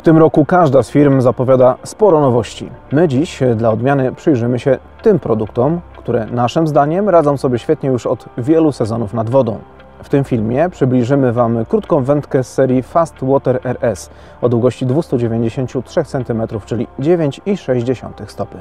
tym roku każda z firm zapowiada sporo nowości. My dziś dla odmiany przyjrzymy się tym produktom, które naszym zdaniem radzą sobie świetnie już od wielu sezonów nad wodą. W tym filmie przybliżymy Wam krótką wędkę z serii Fast Water RS o długości 293 cm, czyli 9,6 stopy.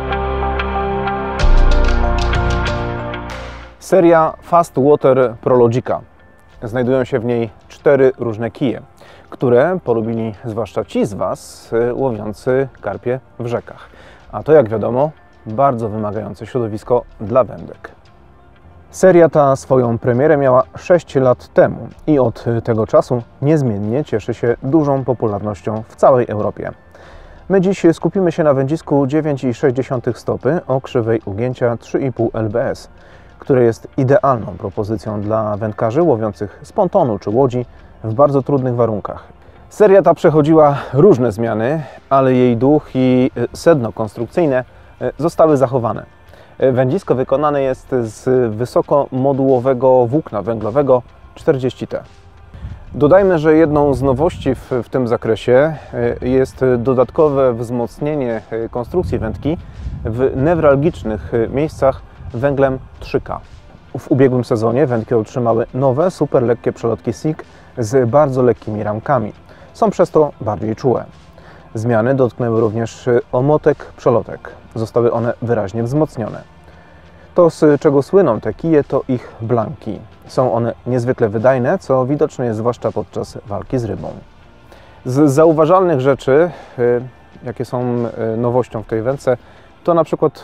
Seria Fast Water Prologica. Znajdują się w niej 4 różne kije, które polubili zwłaszcza ci z Was łowiący karpie w rzekach. A to, jak wiadomo, bardzo wymagające środowisko dla wędek. Seria ta swoją premierę miała 6 lat temu i od tego czasu niezmiennie cieszy się dużą popularnością w całej Europie. My dziś skupimy się na wędzisku 9,6 stopy o krzywej ugięcia 3,5 lbs, które jest idealną propozycją dla wędkarzy łowiących z pontonu czy łodzi w bardzo trudnych warunkach. Seria ta przechodziła różne zmiany, ale jej duch i sedno konstrukcyjne zostały zachowane. Wędzisko wykonane jest z wysokomodułowego włókna węglowego 40T. Dodajmy, że jedną z nowości w tym zakresie jest dodatkowe wzmocnienie konstrukcji wędki w newralgicznych miejscach węglem 3K. W ubiegłym sezonie wędki otrzymały nowe, super lekkie przelotki SIG z bardzo lekkimi ramkami. Są przez to bardziej czułe. Zmiany dotknęły również omotek przelotek. Zostały one wyraźnie wzmocnione. To, z czego słyną te kije, to ich blanki. Są one niezwykle wydajne, co widoczne jest zwłaszcza podczas walki z rybą. Z zauważalnych rzeczy, jakie są nowością w tej wędce, to na przykład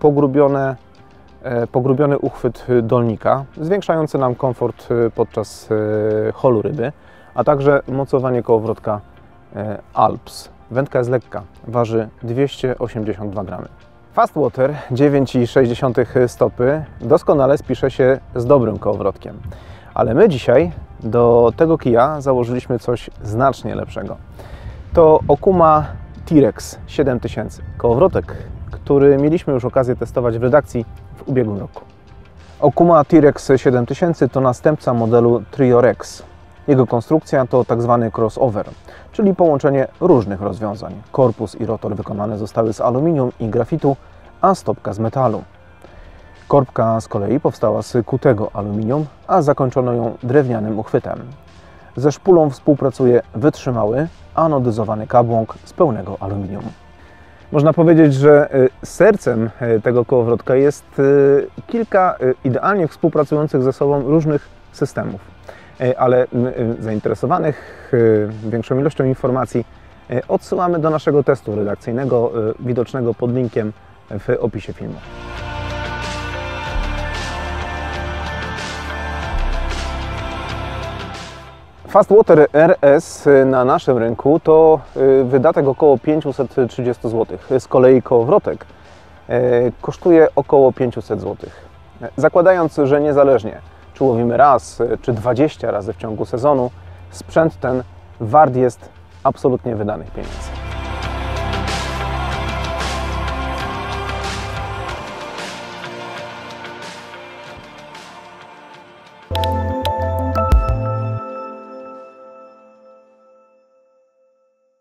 pogrubiony uchwyt dolnika, zwiększający nam komfort podczas holu ryby, a także mocowanie kołowrotka Alps. Wędka jest lekka, waży 282 gramy. Fast Water 9,6 stopy doskonale spisze się z dobrym kołowrotkiem, ale my dzisiaj do tego kija założyliśmy coś znacznie lepszego. To Okuma T-Rex 7000, kołowrotek, który mieliśmy już okazję testować w redakcji w ubiegłym roku. Okuma T-Rex 7000 to następca modelu Trio Rex. Jego konstrukcja to tak zwany crossover, czyli połączenie różnych rozwiązań. Korpus i rotor wykonane zostały z aluminium i grafitu, a stopka z metalu. Korbka z kolei powstała z kutego aluminium, a zakończono ją drewnianym uchwytem. Ze szpulą współpracuje wytrzymały, anodyzowany kabłąk z pełnego aluminium. Można powiedzieć, że sercem tego kołowrotka jest kilka idealnie współpracujących ze sobą różnych systemów. Ale zainteresowanych większą ilością informacji odsyłamy do naszego testu redakcyjnego, widocznego pod linkiem w opisie filmu. Fast Water RS na naszym rynku to wydatek około 530 zł. Z kolei kołowrotek kosztuje około 500 zł. Zakładając, że niezależnie czy łowimy raz, czy 20 razy w ciągu sezonu, sprzęt ten wart jest absolutnie wydanych pieniędzy.